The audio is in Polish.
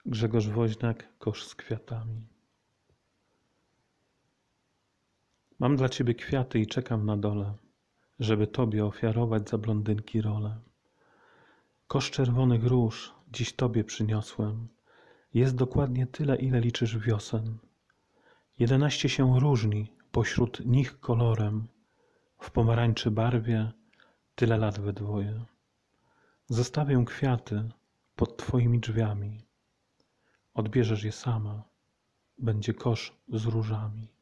Grzegorz Woźniak, kosz z kwiatami. Mam dla ciebie kwiaty i czekam na dole, żeby tobie ofiarować za blondynki rolę. Kosz czerwonych róż dziś tobie przyniosłem. Jest dokładnie tyle, ile liczysz wiosen. 11 się różni pośród nich kolorem. W pomarańczy barwie tyle lat we dwoje. Zostawię kwiaty pod twoimi drzwiami. Odbierzesz je sama. Będzie kosz z różami.